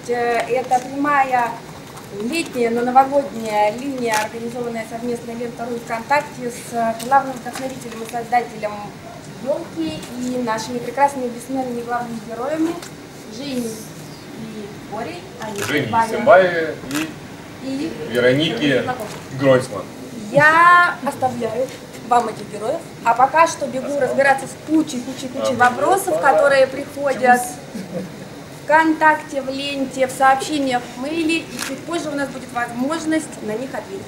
Это прямая летняя, но новогодняя линия, организованная совместной лентой ВКонтакте с главным вдохновителем и создателем елки и нашими прекрасными бессменными главными героями Женей и Борей. Женей Симбаеве и Вероники Гройсман. Я оставляю вам этих героев, а пока что бегу разбираться с кучей вопросов, которые приходят ВКонтакте, в ленте, в сообщениях, в мейле, и чуть позже у нас будет возможность на них ответить.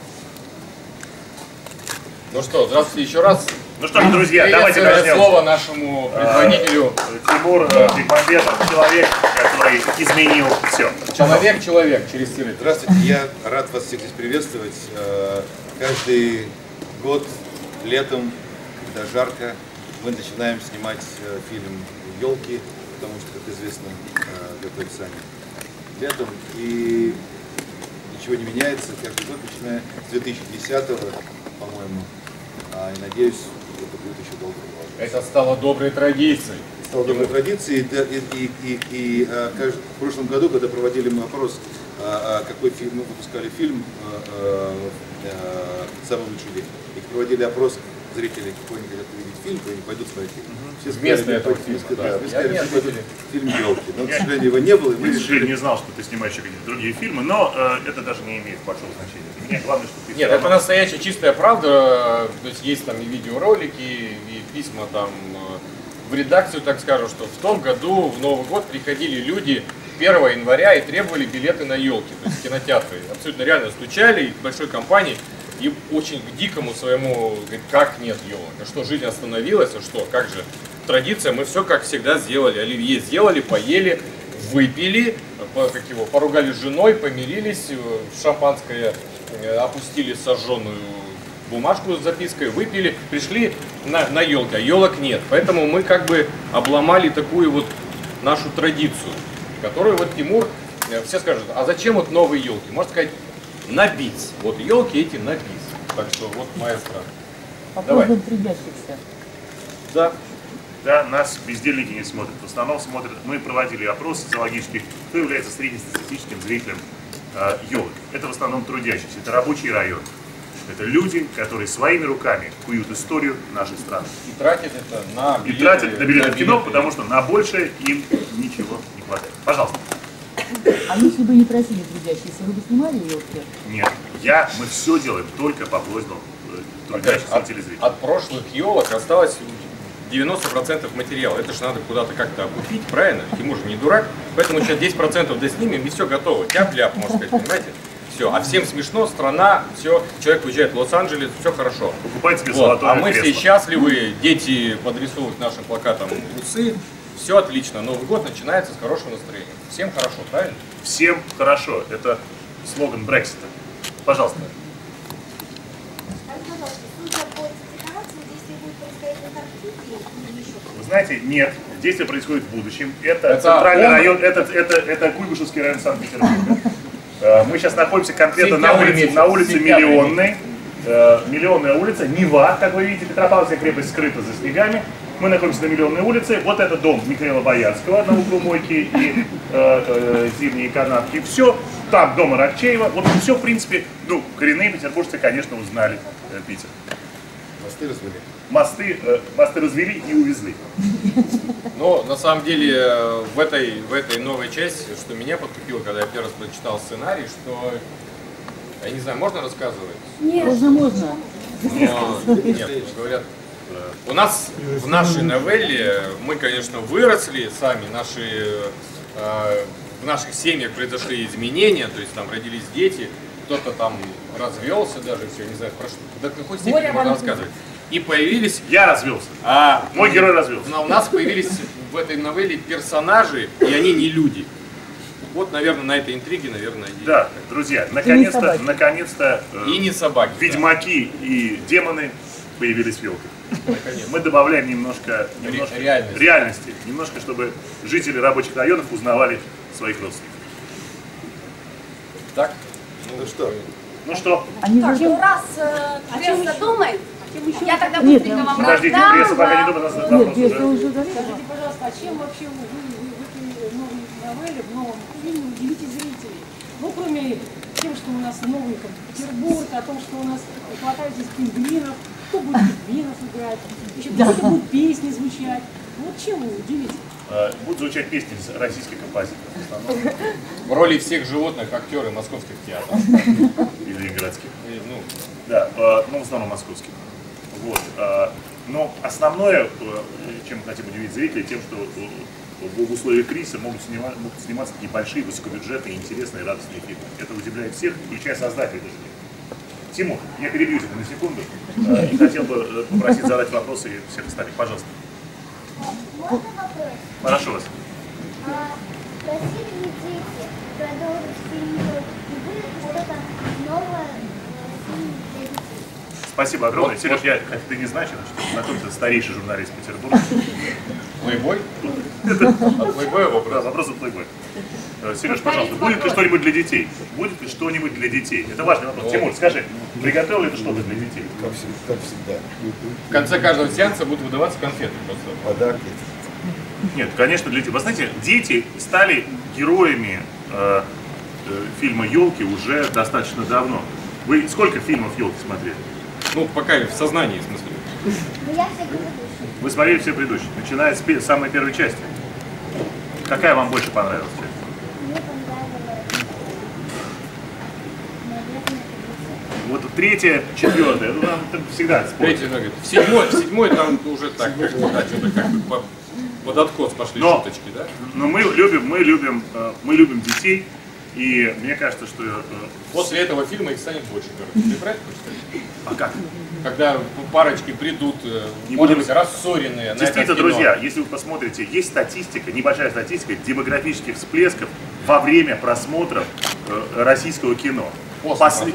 Ну что, здравствуйте еще раз. Ну что ж, друзья, давайте начнем. Слово нашему предводителю. Тимур Бекмамбетов, человек, который изменил все. Человек через тире. Здравствуйте, я рад вас всех здесь приветствовать. Каждый год летом, когда жарко, мы начинаем снимать фильм «Елки», потому что, как известно, готовятся они летом, и ничего не меняется. Каждый год, начиная с 2010-го, по-моему, и надеюсь, это будет еще долго продолжаться. Это стало доброй традицией. Стало доброй традицией, и в прошлом году, когда проводили мы опрос, какой фильм мы выпускали фильм «Самый лучший день», и проводили опрос зрителей, какой они хотят увидеть фильм, какой они пойдут смотреть фильм. Все вместо этого фильма, фильм «Елки». Но, к сожалению, его не было. Я, к сожалению, не знал, что ты снимаешь еще какие-то другие фильмы, но это даже не имеет большого значения. Для меня главное, что ты... Нет, это настоящая чистая правда. То есть есть там и видеоролики, и письма там в редакцию, так скажем, что в том году, в Новый год, приходили люди 1 января и требовали билеты на елки, то есть кинотеатры. Абсолютно реально стучали, и большой компании, и очень к дикому своему, говорит, как нет елок, а что, жизнь остановилась, а что, как же, традиция, мы все как всегда сделали, оливье сделали, поели, выпили, поругались с женой, помирились, в шампанское опустили сожженную бумажку с запиской, выпили, пришли на елки, а елок нет, поэтому мы как бы обломали такую вот нашу традицию, которую вот Тимур, все скажут, а зачем вот новые елки? Можно сказать, набить. Вот елки эти набить. Так что вот маэстро. По поводу трудящихся. Да. Да, нас бездельники не смотрят. В основном смотрят, мы проводили опрос социологический, кто является среднестатистическим зрителем елок. Это в основном трудящиеся, это рабочий район. Это люди, которые своими руками куют историю нашей страны. И тратят это на билеты. И тратят на билеты в кино, потому что на большее им ничего не хватает. Пожалуйста. А если бы не просили трудящиеся, вы бы снимали елки? Нет, мы все делаем только по просьбам трудящихся телезрителей. От прошлых елок осталось 90% материала. Это же надо куда-то как-то окупить, правильно? Тимур же не дурак, поэтому сейчас 10% доснимем и все готово. Тяп-ляп, можно сказать, понимаете? Все, а всем смешно, страна, все, человек уезжает в Лос-Анджелес, все хорошо. Покупайте себе вот. золотое А мы кресло. все счастливы, дети подрисовывают нашим плакатом усы, все отлично. Новый год начинается с хорошего настроения. Всем хорошо, правильно? Всем хорошо. Это слоган Брексита. Пожалуйста. Вы знаете, нет. Действие происходит в будущем. Это центральный район, это Куйбышевский район Санкт-Петербурга. Мы сейчас находимся конкретно на улице Миллионной. Миллионная улица, Нева, как вы видите, Петропавловская крепость скрыта за снегами. Мы находимся на Миллионной улице. Вот это дом Михаила Боярского на углу Мойки и Зимние канатки. Все, там дом Аракчеева. Вот все, в принципе, коренные петербуржцы, конечно, узнали Питер. Мосты развели. Мосты развели и увезли. Но на самом деле в этой новой части, что меня подкупило, когда я первый раз прочитал сценарий, что, я не знаю, можно рассказывать? Нет. Можно. Нет, говорят, у нас в нашей новелле, мы, конечно, выросли сами, в наших семьях произошли изменения, то есть там родились дети, кто-то там развелся даже, все, не знаю, до какой степени можно рассказывать. И появились... Я развелся. Мой герой развелся. Но у нас появились в этой новелле персонажи, и они не люди. Вот, наверное, на этой интриге, наверное, и... Да, друзья, наконец-то и не собаки, ведьмаки и демоны появились в елках. Мы добавляем немножко реальности, немножко, чтобы жители рабочих районов узнавали своих родственников. Так? Ну что? Раз пресса думает, я тогда быстренько вам подождите, пресса пока не думает, Нет, пресса уже Скажите, пожалуйста, а чем вообще вы новый Равелли в новом фильме удивите зрителей. Ну, кроме тем, что у нас новый Петербург, о том, что у нас хватает здесь пингвинов, кто будет пингвинов играть, еще какие-то будут песни звучать. Вот чем вы удивите? Будут звучать песни российских композиторов в основном. В роли всех животных актеры московских театров. Или городских. Ну, Да, ну в основном московских. Вот. Но основное, чем мы хотим удивить зрителей, тем, что в условиях кризиса могут сниматься такие большие, высокобюджетные, интересные, радостные фильмы. Это удивляет всех, включая создателей даже. Тимур, я перебью тебя на секунду и хотел бы попросить задать вопросы всех остальных. Пожалуйста. Можно вопрос? Прошу вас. Просили ли дети продолжить фильм «Елки»? И будет ли что-то новое в фильме для детей? Спасибо огромное. Сереж, как ты не знаешь, что знакомься, старейший журналист Петербурга. Плейбой? От Плейбоя вопрос? Да, вопрос от Плейбоя. Сереж, пожалуйста, будет ли что-нибудь для детей? Будет ли что-нибудь для детей? Это важный вопрос. Тимур, скажи, приготовил ли ты что-то для детей? Как всегда. В конце каждого сеанса будут выдаваться конфеты просто. Подарки. Нет, конечно, для детей. Вы знаете, дети стали героями фильма «Елки» уже достаточно давно. Вы сколько фильмов «Елки» смотрели? Ну, пока в сознании, в смысле. Ну, я все предыдущие. Вы смотрели все предыдущие, начиная с самой первой части. Какая вам больше понравилась часть? Мне понравилось, наверное, третья. Вот третья, четвертая, ну там всегда спорят. Третий, говорит, в седьмой там уже так, да, что-то как бы под откос пошли шуточки, да? Но мы любим детей, и мне кажется, что... После этого фильма их станет больше, короче. Ты правильно хочешь сказать? А как? Когда парочки придут, может быть, рассоренные на это Действительно, кино. друзья, если вы посмотрите, есть статистика, небольшая статистика демографических всплесков во время просмотров российского кино. После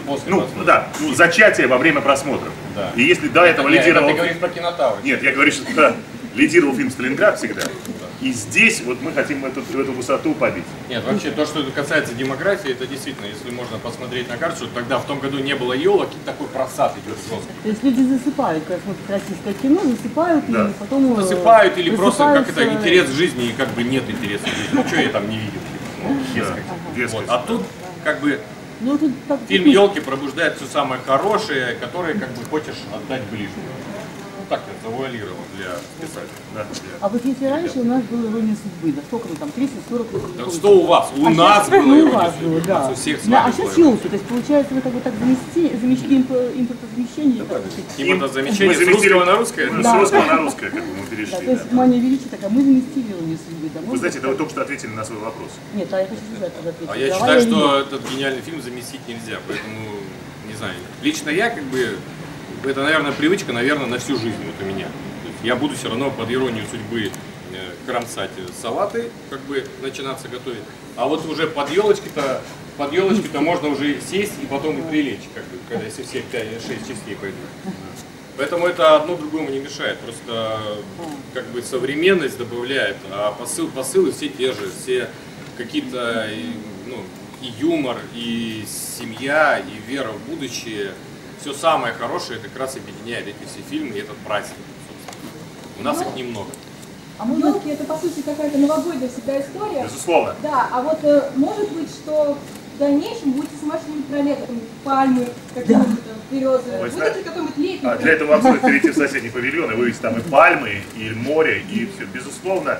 зачатие во время просмотров. Да. И если до этого лидировал... Ты говоришь про Кинотавр. Нет, я говорю, что лидировал фильм «Сталинград» всегда. И здесь вот мы хотим эту высоту побить. Нет, вообще то, что касается демографии, это действительно, если можно посмотреть на карту, что тогда в том году не было елок, и такой просад идет жесткий. То есть люди засыпают, когда смотрят российское кино, засыпают Да. и потом... Засыпают или просто как это просыпаются. интерес к жизни, и как бы нет интереса к жизни. Ну что я там не видел? Ну, дескать. Дескать. Вот. А тут как бы Ну, тут так, фильм «Елки» пробуждает все самое хорошее, которое как бы хочешь отдать ближнему. Ну так я завуалировал для писателя. Да. А вот если раньше у нас была «Ирония судьбы», да сколько мы там, 30-40? Да что у вас? У нас было у «Ирония вас судьбы». было, да. У всех с Да, вами а сейчас было. «Елки», то есть получается вы как бы так заместили импортозамещение? Импортозамещение с русского на русское? Ну, Да. с русского на русское, как бы мы Да, перешли. то есть Да. «Мания величия» такая, мы заместили «Иронию судьбы». Да, Вы знаете, это вы только что ответили на свой вопрос. Нет, а я хочу сказать, когда ответить. А я Давай считаю, не- что этот гениальный фильм заместить нельзя, поэтому, не знаю, лично я как бы, это, наверное, привычка, наверное, на всю жизнь вот у меня. То есть я буду все равно под иронию судьбы кромсать салаты, как бы начинаться готовить, а вот уже под елочки-то можно уже сесть и потом и прилечь, как бы, когда если все 5-6 частей пойдут. Поэтому это одно другому не мешает, просто как бы современность добавляет, а посылы все те же, все какие-то, ну, и юмор, и семья, и вера в будущее, все самое хорошее как раз объединяет эти все фильмы и этот праздник, собственно. У нас их немного. А елки это по сути какая-то новогодняя всегда история. Безусловно. Да, а вот может быть, что в дальнейшем будете снимать что-нибудь про лето, там, пальмы, какие-нибудь там, березы. Ой, Будет ли какой-нибудь летний? А для этого вам стоит перейти в соседний павильон и вывести там и пальмы, и море, и все. Безусловно,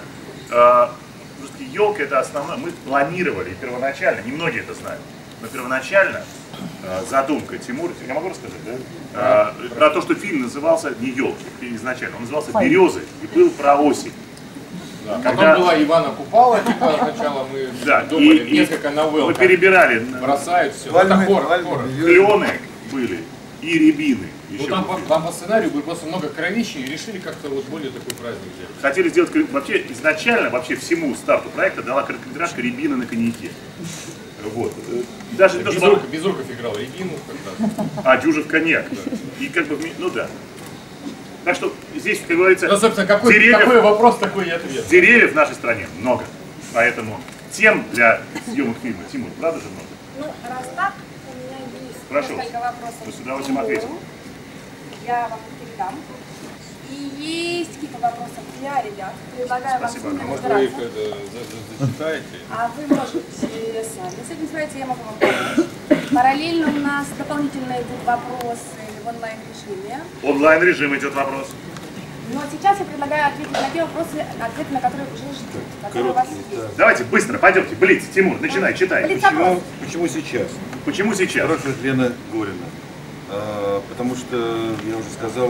елка это основное. Мы планировали первоначально, немногие это знают, но первоначально задумка Тимура, я могу рассказать, да? Про то, что фильм назывался не «Елки» изначально, он назывался «Березы» и был про осень. Да. Когда- Потом была Ивана Купала, типа сначала мы Да, думали, и несколько новелл, мы как перебирали. бросают все. Пальмы, Это хоррор. пальмы, Клены были и рябины. Ну, Еще там, был. там по сценарию было просто много кровищи и решили как-то вот более такой праздник сделать. Хотели сделать, вообще изначально, вообще всему старту проекта дала короткометражка «Рябина на коньяке». Вот. Даже не то, что... Безруков играл Рябину как-то. А, Дюжев коньяк. И как бы, ну да. Так что здесь, как говорится, Ну, собственно, какой вопрос, такой и ответ. деревьев в нашей стране много. Поэтому тем для съемок фильма, Тимур, правда же много? Ну, раз так, у меня есть Прошу. несколько вопросов. Мы с удовольствием ответим. Я вам передам. И есть какие-то вопросы? Я, ребят, предлагаю вам Спасибо. с ними Может, вы их разбираться. зачитаете? А вы можете сами с этим справиться, я могу вам помочь. Параллельно у нас дополнительно идут вопросы в онлайн-режиме. Онлайн-режим идет вопрос. Но сейчас я предлагаю ответить на те вопросы, ответы на которые уже ждут, которые у вас есть. Давайте быстро, пойдемте. Блиц, Тимур, начинай, читай. Блиц-опрос. Почему сейчас? Почему сейчас? Спрашивает Лена Горина. Потому что, я уже сказал,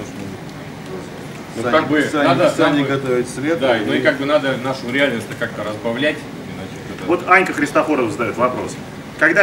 Ну, нужно как бы, надо сами готовить свет. Да, ну и как бы надо нашу реальность как-то разбавлять. Иначе это... Вот Анька Христофорова задает вопрос. Когда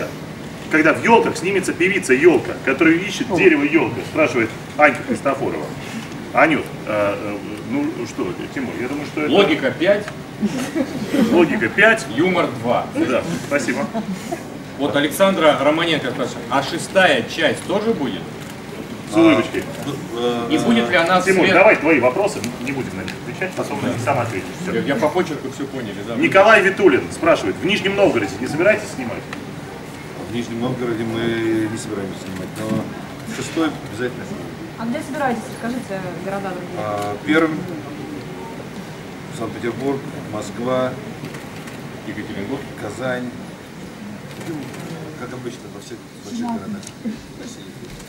в елках снимется певица елка, которая ищет дерево елка, спрашивает Анька Христофорова. Анют, ну что, Тимур, я думаю, что это... Логика 5, Логика 5. юмор 2. Да, спасибо. Вот Александра Романенко спрашивает, а 6-я часть тоже будет? С улыбочкой. И будет ли она Тимур, свет- давай твои вопросы, не будем на них отвечать, потом на них сам ответишь. Всё. Я по почерку все поняли, да? Николай Витулин спрашивает, в Нижнем Новгороде не собираетесь снимать? В Нижнем Новгороде мы не собираемся снимать, но 6-й обязательно снимем. А где собираетесь? Расскажите города другие. Пермь, Санкт-Петербург, Москва, Екатеринбург. Казань. Ну, как обычно, во всех больших городах России.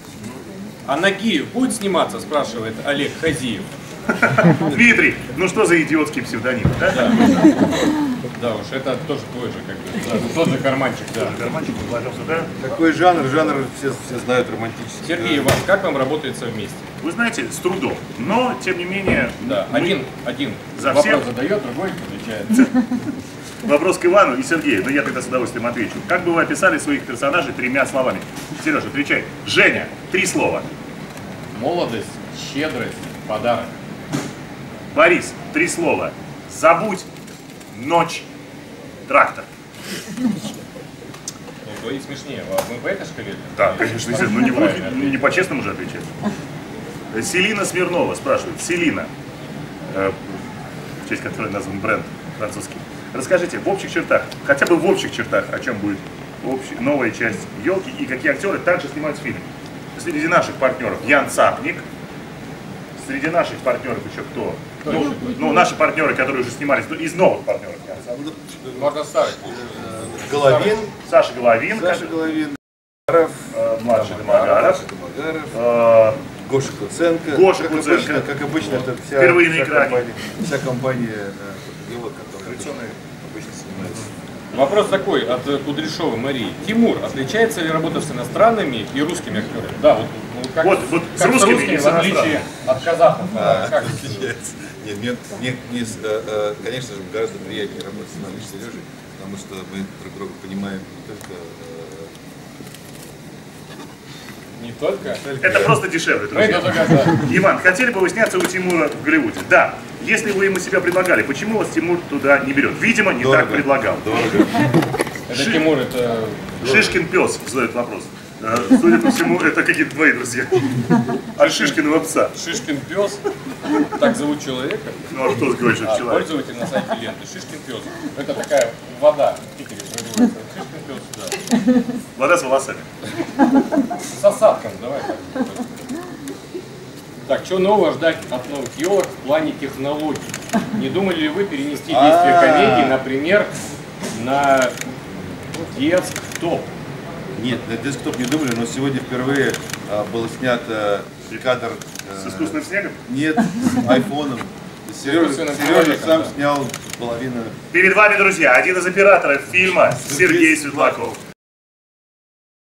А Нагиев будет сниматься, спрашивает Олег Хазиев. Дмитрий, ну что за идиотский псевдоним, да? Да уж, это тоже твой же, как бы, да, тот же карманчик, да. Карманчик вложился, да? Какой жанр? Жанр все знают романтический. Сергей Иван, как вам работается вместе? Вы знаете, с трудом, но тем не менее... Да, мы- один За вопрос всех? задает, другой отвечает. Вопрос к Ивану и Сергею, но я тогда с удовольствием отвечу. Как бы вы описали своих персонажей 3 словами? Сережа, отвечай. Женя, 3 слова. Молодость, щедрость, подарок. Борис, 3 слова. Забудь, ночь, трактор. Ну, твои смешнее. Вы по этой шкале? Да, конечно, естественно, ну Правильно ответил. не по-честному же отвечать. Селина Смирнова спрашивает. Селина, в честь которой назван бренд французский. Расскажите в общих чертах, хотя бы в общих чертах, о чем будет новая часть «Елки» и какие актеры также снимают фильм. Среди наших партнеров Ян Цапник. Среди наших партнеров еще кто? Ну, наши партнеры, которые уже снимались, из новых партнеров Ян Цапник. Можно ставить. Головин, Саша Головин, Саша Головин, Домогаров, младший Домогаров, Гоша Куценко. Гоша Куценко. Как обычно, это Впервые на экране. Вся компания «Елок», которая обычно снимается. Вопрос такой от Кудряшовой Марии. Тимур, отличается ли работа с иностранными и русскими актерами? Да, вот, как, Вот с как русскими и с в отличие от казахов. Как? Отличается. Нет, конечно же, гораздо приятнее работать с нами, с Сережей, потому что мы друг друга понимаем не только... Не только? Это просто дешевле, друзья. Это только, да. Иван, хотели бы вы сняться у Тимура в Голливуде? Да. Если вы ему себя предлагали, почему вас Тимур туда не берет? Видимо, не так предлагал. Дорого. Это Тимур, это... Шишкин пес задает вопрос. Судя по всему, это какие-то твои друзья. От Шишкиного пса. Шишкин пес. Так зовут человека. Ну а кто говорит, что это человек? Пользователь на сайте ленты. Шишкин пес. Это такая вода в Питере производится. Шишкин пес, да. Вода с волосами. С осадком, давай так. Так, что нового ждать от новых елок в плане технологий? Не думали ли вы перенести действие комедии, например, на десктоп? Нет, на десктоп не думали, но сегодня впервые был снят кадр... С искусственным снегом? Нет, с айфоном. Сережа сам снял половину. Перед вами, друзья, один из операторов фильма Сергей Светлаков.